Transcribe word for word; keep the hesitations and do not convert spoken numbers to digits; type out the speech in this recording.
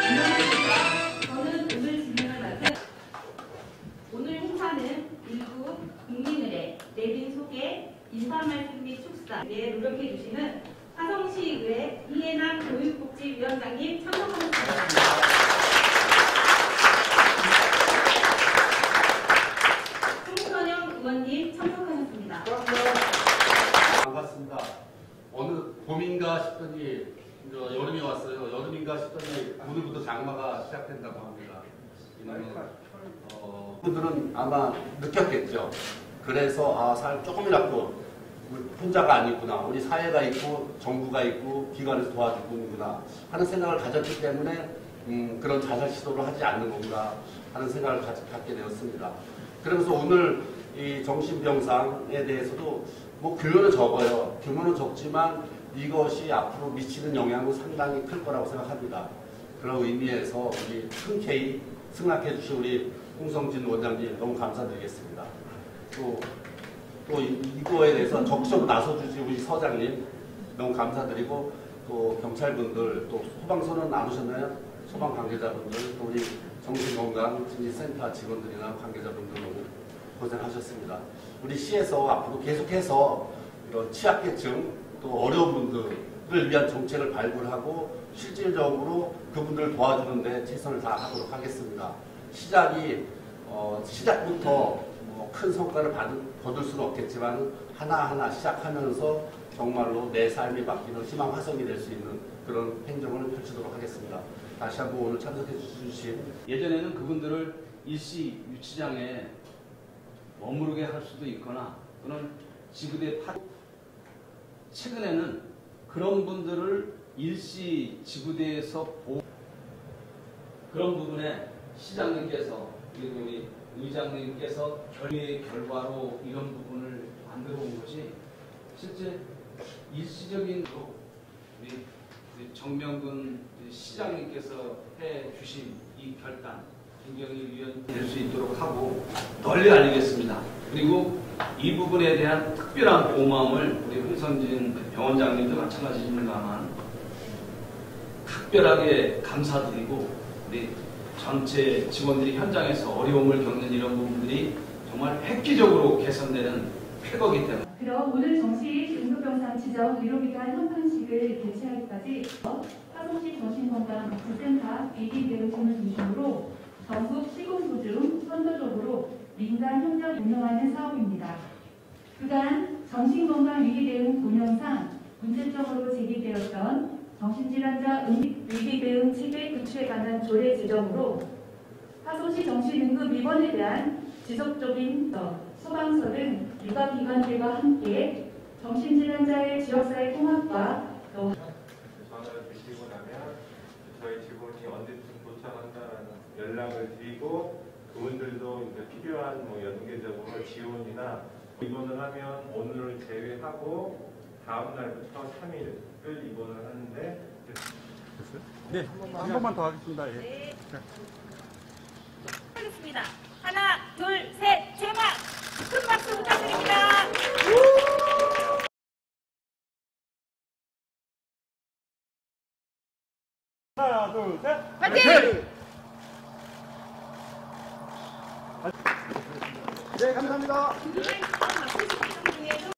안녕하십니까. 저는 오늘 진행을 맡은 오늘 행사는 일부 국민의례, 내빈 소개, 인사말씀 및 축사에 노력해 주시는 화성시의회 이해남 교육복지위원장님 참석하셨습니다. 송선영 의원님 참석하셨습니다. 반갑습니다. 어느 봄인가 싶더니 여름이 왔어요. 여름인가 싶더니 오늘부터 장마가 시작된다고 합니다. 어, 분들은 아마 느꼈겠죠. 그래서 아, 살 조금이라도 혼자가 아니구나. 우리 사회가 있고 정부가 있고 기관에서 도와주고 있구나 하는 생각을 가졌기 때문에 음, 그런 자살 시도를 하지 않는 건가 하는 생각을 가, 갖게 되었습니다. 그러면서 오늘 이 정신병상에 대해서도 뭐 규모는 적어요. 규모는 적지만 이것이 앞으로 미치는 영향은 상당히 클 거라고 생각합니다. 그런 의미에서 우리 흔쾌히 승낙해 주신 우리 홍성진 원장님 너무 감사드리겠습니다. 또, 또 이거에 대해서 적극적으로 나서주신 우리 서장님 너무 감사드리고 또 경찰분들 또 소방서는 안 오셨나요? 소방 관계자분들 또 우리 정신건강심리센터 직원들이나 관계자분들 너무 고생하셨습니다. 우리 시에서 앞으로 계속해서 이런 취약계층 또 어려운 분들을 위한 정책을 발굴하고 실질적으로 그분들을 도와주는 데 최선을 다하도록 하겠습니다. 시작이 어, 시작부터 뭐 큰 성과를 받을, 거둘 수는 없겠지만 하나하나 시작하면서 정말로 내 삶이 바뀌는 희망 화성이 될 수 있는 그런 행정을 펼치도록 하겠습니다. 다시 한번 오늘 참석해 주신 예전에는 그분들을 일시 유치장에 머무르게 할 수도 있거나 또는 지구대 파 최근에는 그런 분들을 일시 지구대에서 보호 그런 부분에 시장님께서 그리고 우리 의장님께서 결의의 결과로 이런 부분을 만들어 온 것이 실제 일시적인 우리 정명근 시장님께서 해 주신 이 결단 김경일 위원 될 수 있도록 하고 널리 알리겠습니다. 그리고 이 부분에 대한 특별한 고마움을 우리 홍성진 병원장님도 마찬가지입니다만 특별하게 감사드리고 우리 전체 직원들이 현장에서 어려움을 겪는 이런 부분들이 정말 획기적으로 개선되는 쾌거기 때문에 그럼 오늘 정시 응급병상 지정 의료기관 현판식을 개최하기까지 화성시 정신건강복지센터 위기대응팀을 중심으로 전국 시군구 중 선도적으로 민간 협력 운영하는 사업입니다. 그간 정신건강위기대응 운영상 문제점으로 제기되었던 정신질환자 위기대응 체계 구축에 관한 조례 제정으로 화성시 정신응급입원에 대한 지속적인 소방서 등 유가기관들과 함께 정신질환자의 지역사회 통합과 또 전화를 주시고 나면 저희 직원이 언제쯤 도착한다는 연락을 드리고 그분들도 이제 필요한 뭐 연계적으로 지원이나 입원을 하면 오늘을 제외하고 다음 날부터 삼 일을 입원을 하는데 네, 한 번만 더 하겠습니다. 예. 네. 하겠습니다. 하나, 둘, 셋, 제막! 큰 박수 부탁드립니다. 하나, 둘, 셋. 화이팅! 네, 감사합니다.